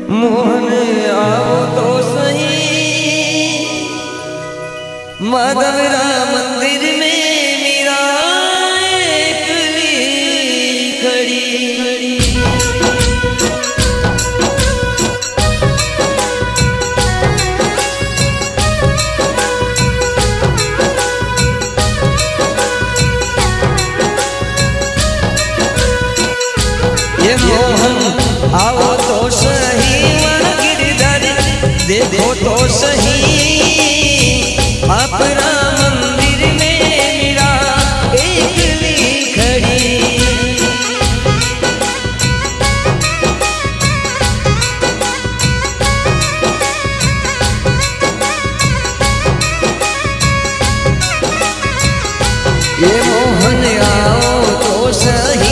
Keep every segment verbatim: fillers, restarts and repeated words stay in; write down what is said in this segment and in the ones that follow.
मोहन आओ तो सही माधवरा मंदिर में मीरा एकली खड़ी खड़ी। ये मोहन आओ तो सही गिरधर देखो तो सही अपना मंदिर में मीरा एकली खड़ी। ये मोहन आओ तो सही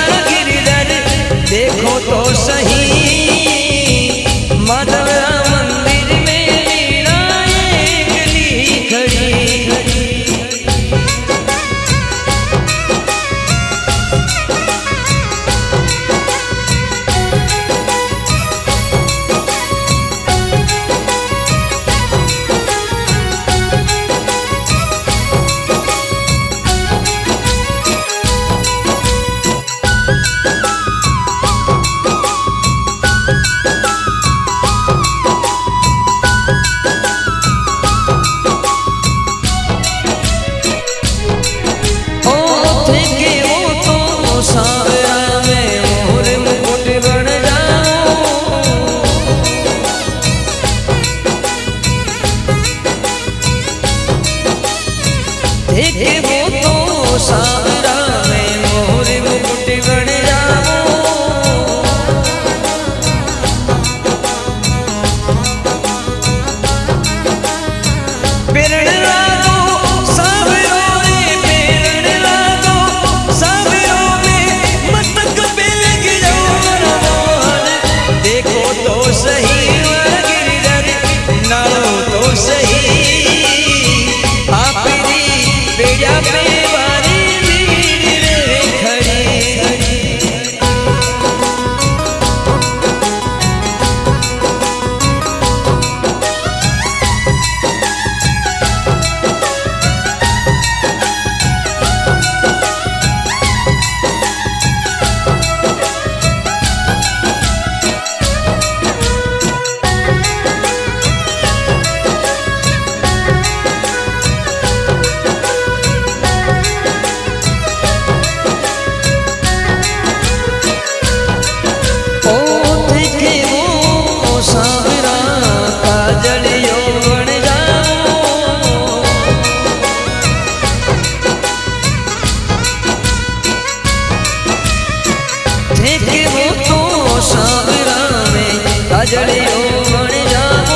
देखो तो सही माधवरा मंदिर में मीरा एकली खड़ी खड़ी। देखे वो तो सावरा में मोर मुकुट बन जाओ। पेरण लागो सावरों में पेरण लागो सावरों में मस्तक पे लग जाओ मोहन देखो तो सही गिरधर नालो तो सही बेड़ा पे वारी भीड़ रे खड़ी खड़ी। देखे वो तो सावरा में काजलियों बन जाओ।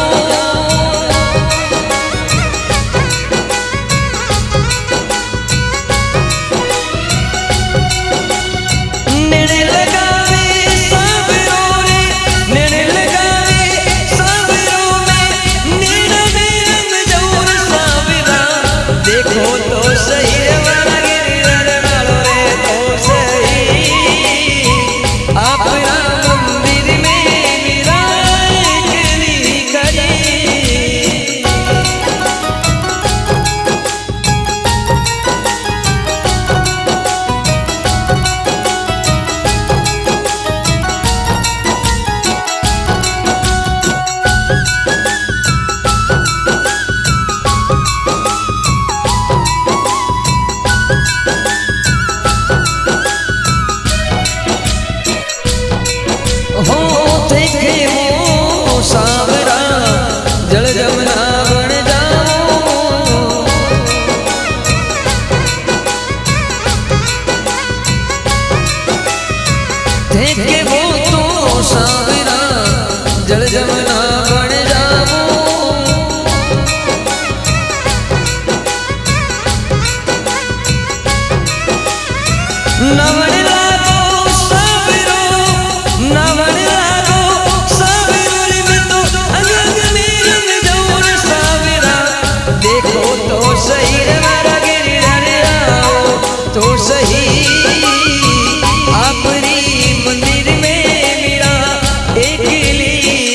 नेड़े लगावे सावरों रे नेड़े लगावे सावरों में नेड़ा में रंग जौर सावरा देखो तो सही वाला गिरधर नालो रे तो सही अपना मंदिर में मीरा एकली खड़ी। हो देखे वो सावरा जल जमुना बन जाओ। देखे वो तो सावरा जल जमुना बन जाओ। नवन लागो सावरो नवन लागो सावरो में तो अंग में रंग जौर सावरा देखो तो सही मारा गिरधर आओ तो सही अपनी मंदिर में मीरा एकली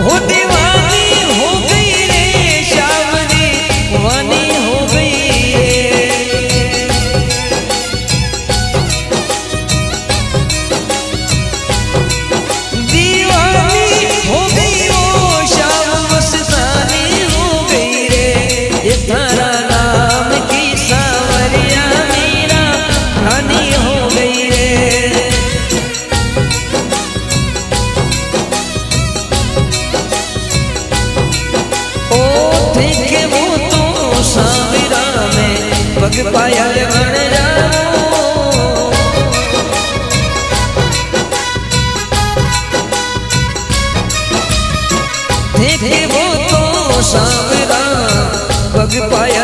वो दीवानी हो गई रे श्याम दीवानी हो गई रे। दीवानी हो गई वो श्याम मस्तानी हो गई रे। ये थारा नाम की सांवरिया मीरा रानी हो गई रे। देखे वो तो सांवरा में पग पायल बन जाओ। देखे वो तो सांवरा पग पायल